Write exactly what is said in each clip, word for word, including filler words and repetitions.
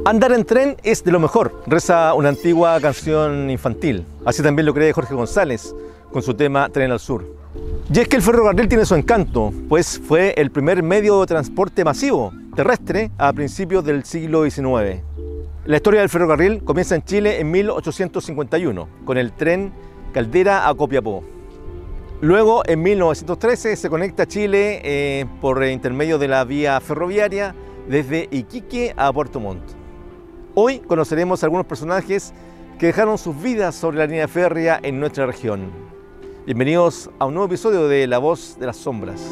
Andar en tren es de lo mejor, reza una antigua canción infantil. Así también lo cree Jorge González con su tema Tren al Sur. Y es que el ferrocarril tiene su encanto, pues fue el primer medio de transporte masivo terrestre a principios del siglo diecinueve. La historia del ferrocarril comienza en Chile en mil ochocientos cincuenta y uno, con el tren Caldera a Copiapó. Luego, en mil novecientos trece, se conecta Chile eh, por intermedio de la vía ferroviaria desde Iquique a Puerto Montt. Hoy conoceremos a algunos personajes que dejaron sus vidas sobre la línea férrea en nuestra región. Bienvenidos a un nuevo episodio de La Voz de las Sombras.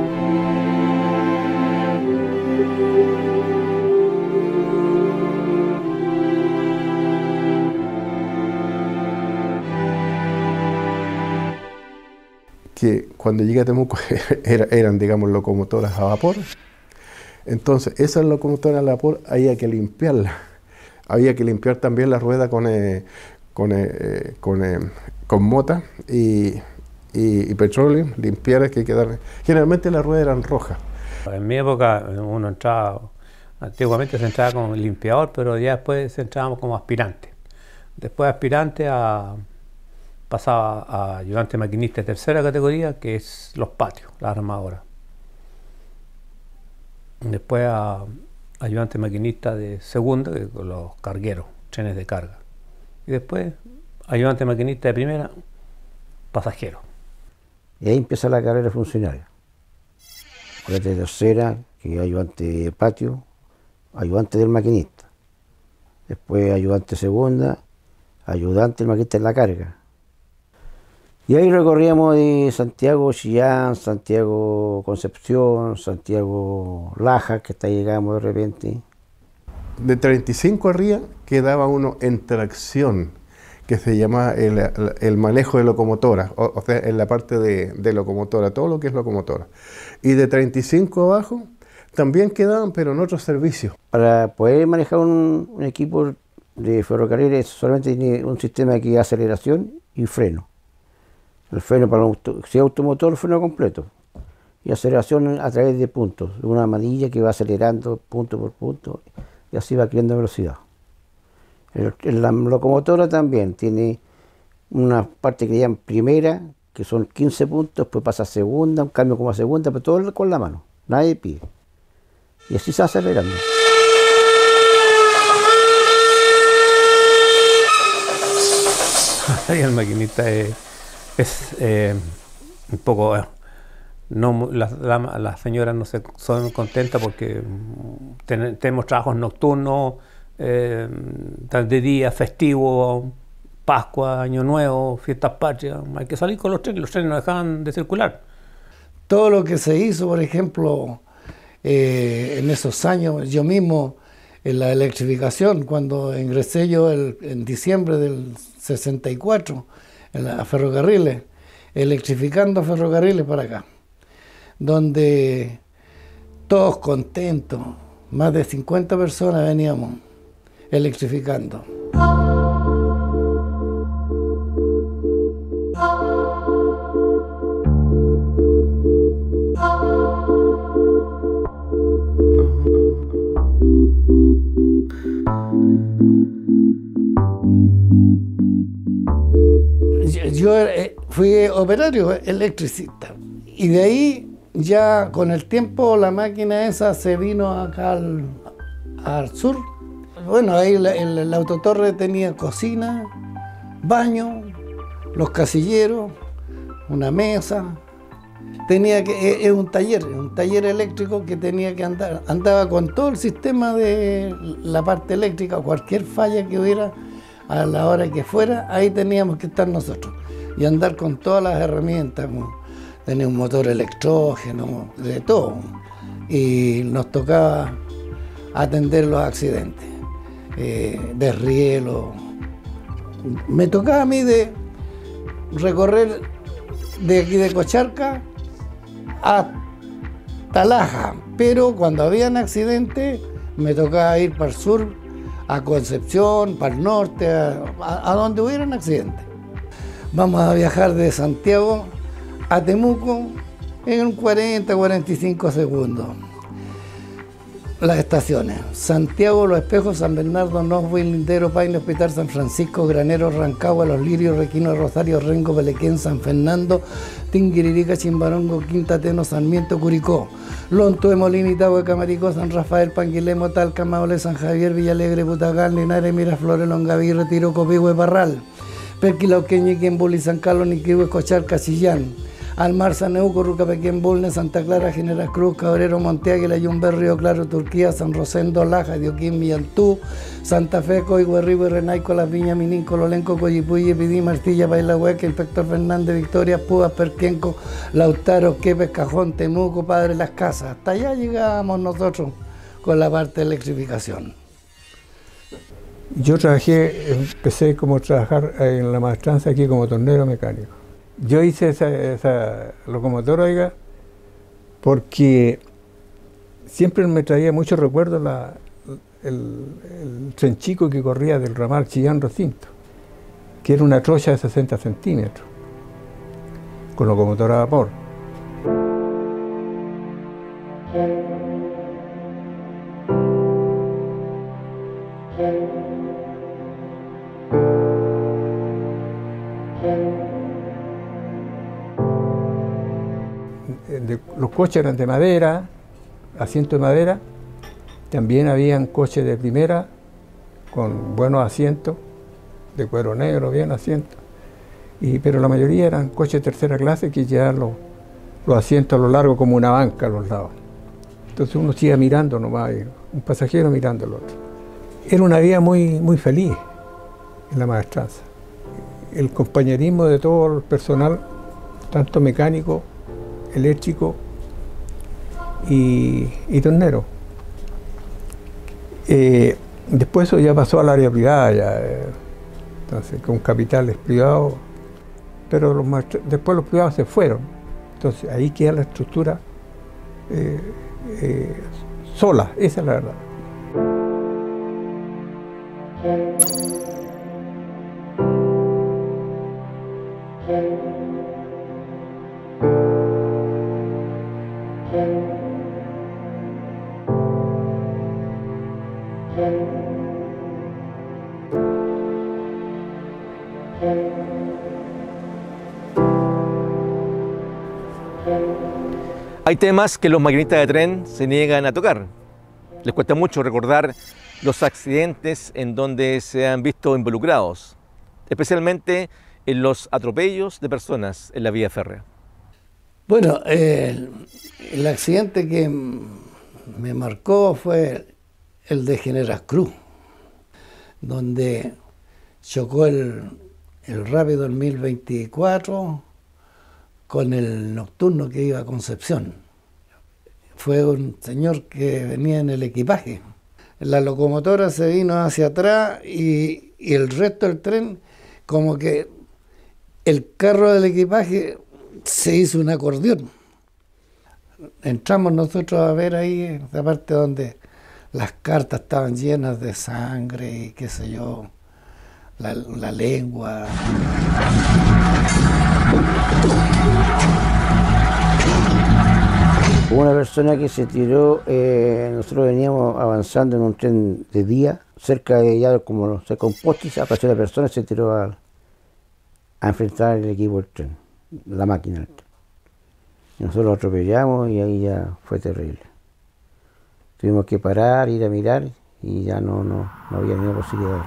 Que cuando llegué a Temuco era, eran, digamos, locomotoras a vapor. Entonces, esas locomotoras a vapor había que limpiarlas. Había que limpiar también la rueda con, eh, con, eh, con, eh, con mota y, y, y petróleo, limpiar, que quedar. Generalmente las ruedas eran rojas. En mi época uno entraba, antiguamente se entraba como limpiador, pero ya después entrábamos como aspirante. Después aspirante a... pasaba a ayudante maquinista de tercera categoría, que es los patios, las armadoras. Después a ayudante maquinista de segunda, que con los cargueros, trenes de carga. Y después ayudante maquinista de primera, pasajero. Y ahí empieza la carrera funcionaria. De tercera, que es ayudante de patio, ayudante del maquinista. Después ayudante segunda, ayudante del maquinista en la carga. Y ahí recorríamos de Santiago Chillán, Santiago Concepción, Santiago Laja, que hasta llegamos de repente. De treinta y cinco arriba quedaba uno en tracción, que se llama el, el manejo de locomotora, o, o sea, en la parte de, de locomotora, todo lo que es locomotora. Y de treinta y cinco abajo también quedaban, pero en otros servicios. Para poder manejar un, un equipo de ferrocarriles solamente tiene un sistema que es aceleración y freno. El freno para auto, si es automotor, el freno completo. Y aceleración a través de puntos, de una manilla que va acelerando punto por punto y así va creando velocidad. El, el, la locomotora también tiene una parte que llaman primera, que son quince puntos, después pasa a segunda, un cambio como a segunda, pero todo con la mano, nadie pide. Y así se va acelerando. Ahí el maquinista es... Es eh, un poco, eh, no, las, la, las señoras no se son contentas porque ten, tenemos trabajos nocturnos, eh, de día, festivo, Pascua, Año Nuevo, fiestas patrias. Hay que salir con los trenes, los trenes no dejaban de circular. Todo lo que se hizo, por ejemplo, eh, en esos años, yo mismo, en la electrificación, cuando ingresé yo el, en diciembre del sesenta y cuatro, a ferrocarriles, electrificando ferrocarriles para acá, donde todos contentos, más de cincuenta personas veníamos electrificando. Yo fui operario electricista y de ahí ya con el tiempo la máquina esa se vino acá al, al sur. Bueno, ahí el, el, el autotorre tenía cocina, baño, los casilleros, una mesa. Tenía que, es un taller, un taller eléctrico que tenía que andar, andaba con todo el sistema de la parte eléctrica, cualquier falla que hubiera a la hora que fuera, ahí teníamos que estar nosotros y andar con todas las herramientas, tenía un motor electrógeno, de todo, y nos tocaba atender los accidentes, eh, desrielo. Me tocaba a mí de recorrer de aquí de Cocharca hasta Laja, pero cuando habían accidentes me tocaba ir para el sur, a Concepción, para el norte, a, a, a donde hubieran accidentes. Vamos a viajar de Santiago a Temuco en cuarenta, cuarenta y cinco segundos. las estaciones: Santiago, Los Espejos, San Bernardo, Knoxville, Lindero, Paine, Hospital San Francisco, Granero, Rancagua, Los Lirios, Requino, Rosario, Rengo, Pelequén, San Fernando, Tinguiririca, Chimbarongo, Quinta, Teno, Sarmiento, Curicó, Lontué, Molina, Itagüe, Camaricó, San Rafael, Panguilemo, Talca, Maule, San Javier, Villalegre, Butagán, Linares, Miraflores, Longaví, Retiro, Copihue, Parral, Perquilauquén, Quembuli, San Carlos, Niquihue, Cochalca, Chillán, Almarza, Neuco, Rucapequén, Bulnes, Santa Clara, General Cruz, Cabrero, Monteáguila, Yumber, Río Claro, Turquía, San Rosendo, Laja, Dioquín, Millantú, Santa Fe, Coihue, Ribo, Renaico, Las Viñas, Mininco, Lolenco, Coyipuy, Epidí, Martilla, Pailahueca, Inspector Fernández, Victoria, Púas, Perquenco, Lautaro, Quepes, Cajón, Temuco, Padre Las Casas. Hasta allá llegábamos nosotros con la parte de electrificación. Yo trabajé, empecé como a trabajar en la maestranza aquí como tornero mecánico. Yo hice esa, esa locomotora, oiga, porque siempre me traía muchos recuerdos la, el, el tren chico que corría del ramal Chillán-Recinto, que era una trocha de sesenta centímetros, con locomotora a vapor. De, los coches eran de madera, asientos de madera. También habían coches de primera con buenos asientos, de cuero negro, bien asientos. Y, pero la mayoría eran coches de tercera clase que llevaban los, los asientos a lo largo como una banca a los lados. Entonces uno se iba mirando nomás, un pasajero mirando al otro. Era una vida muy, muy feliz en la maestranza. El compañerismo de todo el personal, tanto mecánico, eléctrico y, y tornero. Eh, después eso ya pasó al área privada, ya, eh, entonces con capitales privados, pero los después los privados se fueron. Entonces ahí queda la estructura eh, eh, sola, esa es la verdad. Hay temas que los maquinistas de tren se niegan a tocar. Les cuesta mucho recordar los accidentes en donde se han visto involucrados, especialmente en los atropellos de personas en la vía férrea. Bueno, eh, el, el accidente que me marcó fue el de General Cruz, donde chocó el, el rápido el mil veinticuatro con el nocturno que iba a Concepción. Fue un señor que venía en el equipaje. La locomotora se vino hacia atrás y, y el resto del tren, como que el carro del equipaje se hizo un acordeón. Entramos nosotros a ver ahí la parte donde las cartas estaban llenas de sangre y qué sé yo, la, la lengua. Hubo una persona que se tiró, eh, nosotros veníamos avanzando en un tren de día, cerca de ya como cerca de un poste, apareció una persona y se tiró a, a enfrentar el equipo del tren, la máquina del tren. Y nosotros lo atropellamos y ahí ya fue terrible. Tuvimos que parar, ir a mirar y ya no, no, no había ninguna posibilidad.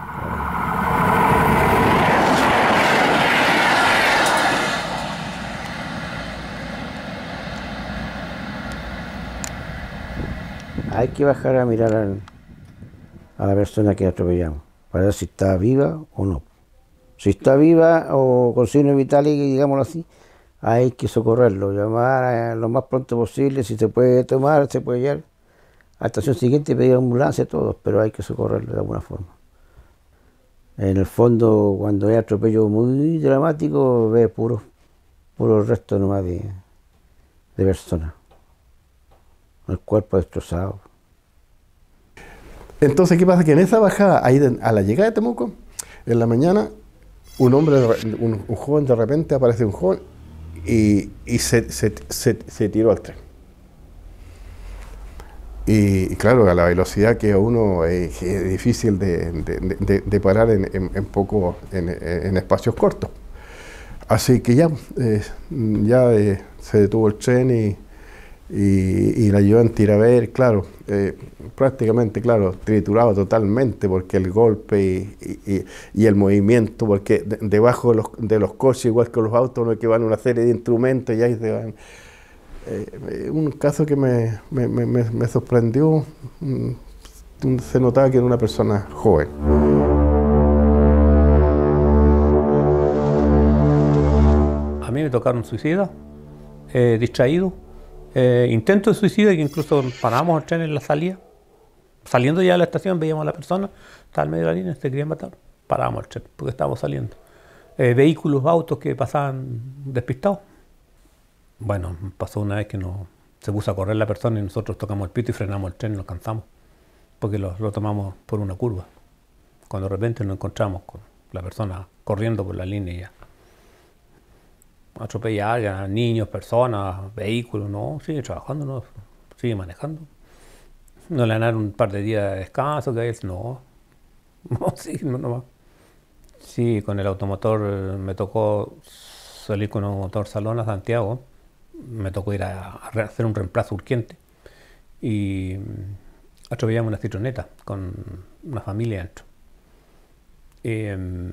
Hay que bajar a mirar a, a la persona que atropellamos, para ver si está viva o no. Si está viva o con signos vitales, digámoslo así, hay que socorrerlo, llamar lo más pronto posible, si se puede tomar, se puede llevar a la estación siguiente y pedir ambulancia a todos, pero hay que socorrerlo de alguna forma. En el fondo, cuando hay atropello muy dramático, ve puros puro restos nomás de, de personas. El cuerpo destrozado. Entonces, ¿qué pasa? Que en esa bajada, ahí de, a la llegada de Temuco, en la mañana, un hombre, un, un joven, de repente aparece un joven y, y se, se, se, se tiró al tren. Y, y claro, a la velocidad que a uno eh, es difícil de, de, de, de parar en, en, en poco, en, en espacios cortos. Así que ya, eh, ya eh, se detuvo el tren y, y, y la llevó en Tiraber, claro, eh, prácticamente, claro, triturado totalmente, porque el golpe y, y, y el movimiento, porque de, debajo de los, de los coches, igual que los autos, no es que van una serie de instrumentos y ahí se van. Eh, un caso que me, me, me, me sorprendió, se notaba que era una persona joven. A mí me tocaron suicidas, eh, distraídos, eh, intentos de suicidio, que incluso paramos el tren en la salida. Saliendo ya de la estación veíamos a la persona, estaba en medio de la línea, se querían matar, parábamos el tren porque estábamos saliendo. Eh, vehículos, autos que pasaban despistados. Bueno, pasó una vez que nos, se puso a correr la persona y nosotros tocamos el pito y frenamos el tren y nos cansamos, porque lo, lo tomamos por una curva. Cuando de repente nos encontramos con la persona corriendo por la línea y ya. Atropellar a niños, personas, vehículos, no, sigue trabajando, no, sigue manejando. No le dan un par de días de descanso, que es, no, no, sí, no, no. Sí, con el automotor me tocó salir con un motor salón a Santiago. Me tocó ir a, a hacer un reemplazo urgente y atropellamos una citroneta con una familia dentro. Eh,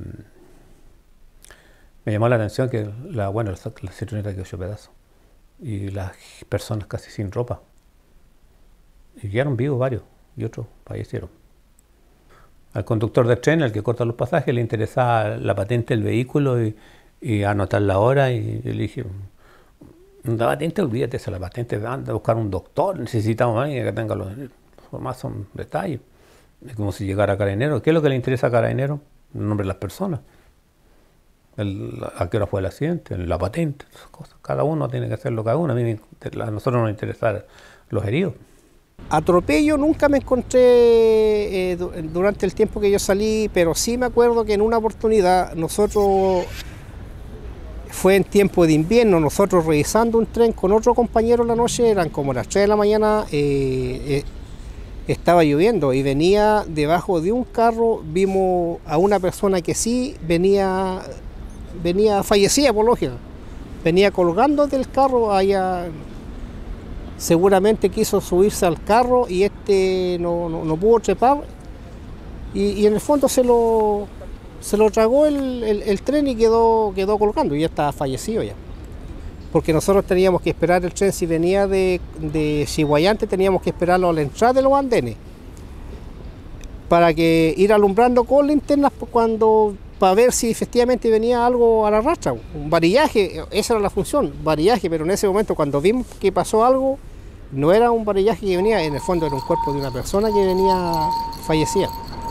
me llamó la atención que la, bueno, la, la citroneta quedó hecho pedazo y las personas casi sin ropa. Y quedaron vivos varios y otros fallecieron. Al conductor del tren, al que corta los pasajes, le interesaba la patente del vehículo y, y anotar la hora y yo le dije, la patente, olvídate de la patente, anda a buscar un doctor, necesitamos a alguien que tenga los más son detalles. Es como si llegara Carabinero. ¿Qué es lo que le interesa a Carabinero? El nombre de las personas. El, a qué hora fue el accidente, la patente, esas cosas. Cada uno tiene que hacerlo cada uno. A, mí, a nosotros nos interesan los heridos. Atropello nunca me encontré eh, durante el tiempo que yo salí, pero sí me acuerdo que en una oportunidad nosotros, fue en tiempo de invierno, nosotros revisando un tren con otro compañero en la noche, eran como las tres de la mañana, eh, eh, estaba lloviendo y venía debajo de un carro, vimos a una persona que sí venía, venía fallecida por lógica, venía colgando del carro allá. Seguramente quiso subirse al carro y este no, no, no pudo trepar y, y en el fondo se lo, se lo tragó el, el, el tren y quedó, quedó colgando y ya estaba fallecido ya. Porque nosotros teníamos que esperar el tren, si venía de, de Chiguayante teníamos que esperarlo a la entrada de los andenes para que ir alumbrando con linternas cuando, para ver si efectivamente venía algo a la rastra, un varillaje, esa era la función, varillaje, pero en ese momento cuando vimos que pasó algo, no era un varillaje que venía, en el fondo era un cuerpo de una persona que venía fallecida.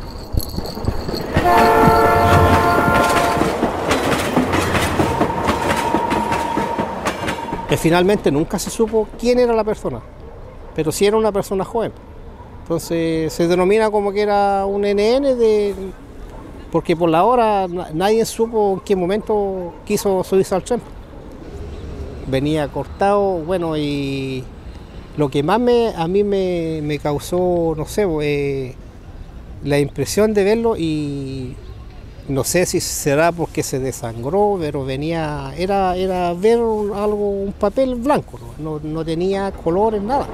Que finalmente nunca se supo quién era la persona, pero sí era una persona joven. Entonces se denomina como que era un N N de... porque por la hora nadie supo en qué momento quiso subirse al tren. Venía cortado, bueno, y lo que más me, a mí me, me causó, no sé, eh, la impresión de verlo y no sé si será porque se desangró, pero venía, era, era ver algo, un papel blanco, no, no, no tenía colores, nada.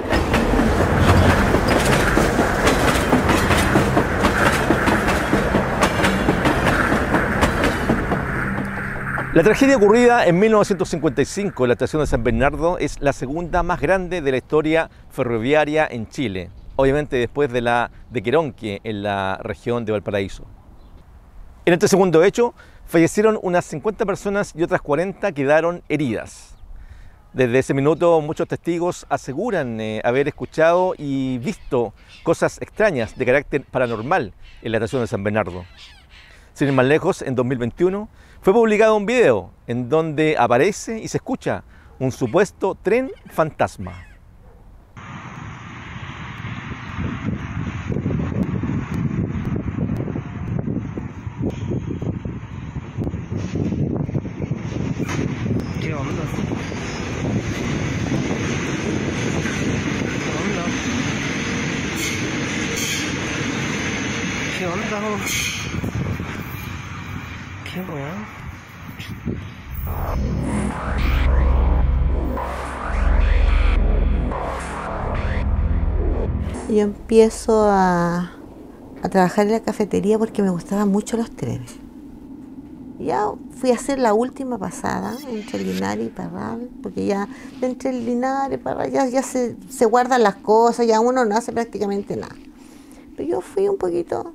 La tragedia ocurrida en mil novecientos cincuenta y cinco en la estación de San Bernardo es la segunda más grande de la historia ferroviaria en Chile, obviamente después de la de Queronque en la región de Valparaíso. En este segundo hecho fallecieron unas cincuenta personas y otras cuarenta quedaron heridas. Desde ese minuto muchos testigos aseguran eh, haber escuchado y visto cosas extrañas de carácter paranormal en la estación de San Bernardo. Sin ir más lejos, en dos mil veintiuno fue publicado un video en donde aparece y se escucha un supuesto tren fantasma. ¿Qué onda? ¿Qué onda? cagado. Qué weón. Yo empiezo a, a trabajar en la cafetería porque me gustaban mucho los trenes. Ya fui a hacer la última pasada entre Linares y Parral, porque ya entre Linares y Parral ya, ya se, se guardan las cosas, ya uno no hace prácticamente nada. Pero yo fui un poquito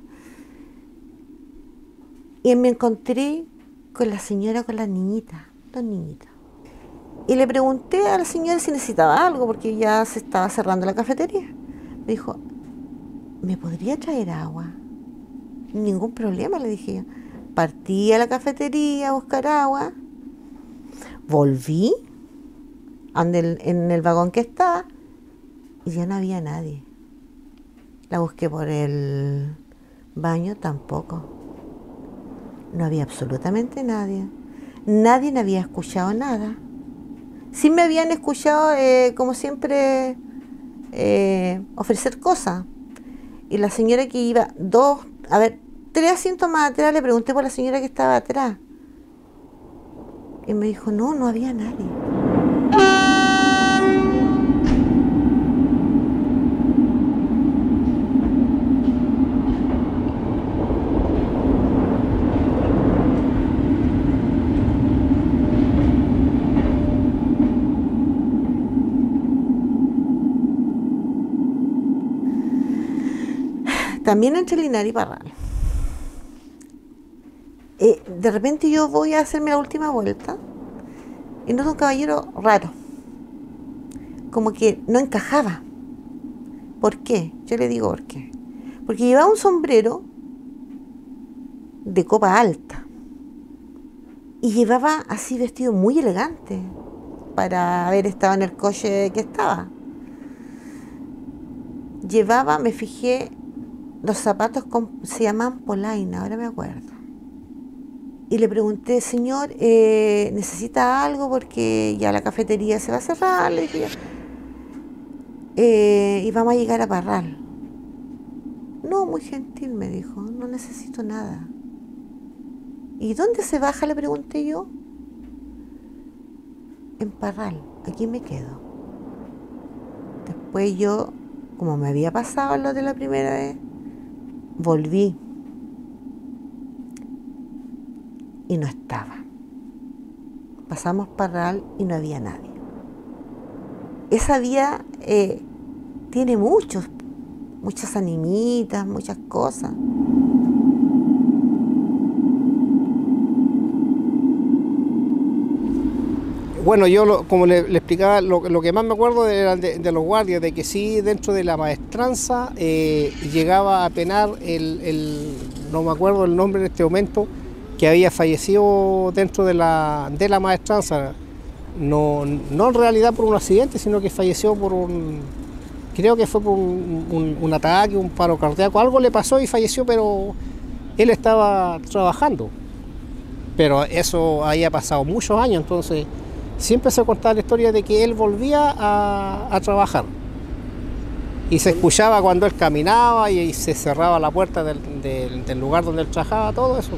y me encontré con la señora, con las niñitas, dos niñitas. Y le pregunté a la señora si necesitaba algo, porque ya se estaba cerrando la cafetería. Me dijo, ¿me podría traer agua? Ningún problema, le dije yo. Partí a la cafetería a buscar agua, volví en el, en el vagón que estaba y ya no había nadie. La busqué por el baño, tampoco. No había absolutamente nadie. Nadie me había escuchado nada. Sí me habían escuchado, eh, como siempre, eh, ofrecer cosas. Y la señora que iba dos, a ver, tres asientos más atrás, le pregunté por la señora que estaba atrás. Y me dijo, no, no había nadie. También entre Linares y Parral. Eh, de repente yo voy a hacerme la última vuelta y noto un caballero raro, como que no encajaba. ¿Por qué? Yo le digo por qué. Porque llevaba un sombrero de copa alta y llevaba así vestido muy elegante para haber estado en el coche que estaba. Llevaba, me fijé, los zapatos con, se llaman polaina, ahora me acuerdo. Y le pregunté, señor, eh, ¿necesita algo? Porque ya la cafetería se va a cerrar. Le dije, eh, y vamos a llegar a Parral. No, muy gentil, me dijo, no necesito nada. ¿Y dónde se baja? Le pregunté yo. En Parral, aquí me quedo. Después yo, como me había pasado lo de la primera vez, volví. Y no estaba. Pasamos Parral y no había nadie. Esa vía eh, tiene muchos, muchas animitas, muchas cosas. Bueno, yo lo, como le, le explicaba, lo, lo que más me acuerdo era de, de los guardias, de que sí, dentro de la maestranza eh, llegaba a penar el, el, no me acuerdo el nombre en este momento, que había fallecido dentro de la, de la maestranza, no, no en realidad por un accidente, sino que falleció por un, creo que fue por un, un, un ataque, un paro cardíaco, algo le pasó y falleció, pero él estaba trabajando. Pero eso había pasado muchos años, entonces siempre se contaba la historia de que él volvía a, a trabajar. Y se escuchaba cuando él caminaba y, y se cerraba la puerta del, del, del lugar donde él trabajaba, todo eso.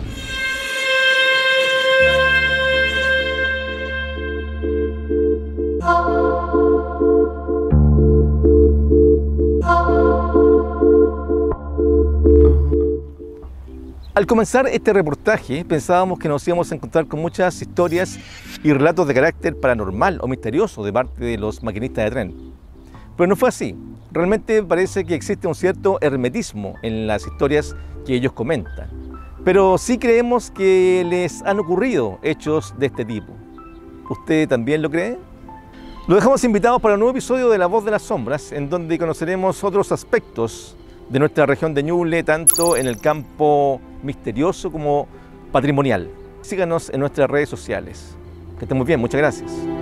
Al comenzar este reportaje pensábamos que nos íbamos a encontrar con muchas historias y relatos de carácter paranormal o misterioso de parte de los maquinistas de tren. Pero no fue así. Realmente parece que existe un cierto hermetismo en las historias que ellos comentan. Pero sí creemos que les han ocurrido hechos de este tipo. ¿Usted también lo cree? Lo dejamos invitados para un nuevo episodio de La Voz de las Sombras, en donde conoceremos otros aspectos de nuestra región de Ñuble, tanto en el campo misterioso como patrimonial. Síganos en nuestras redes sociales. Que estén muy bien, muchas gracias.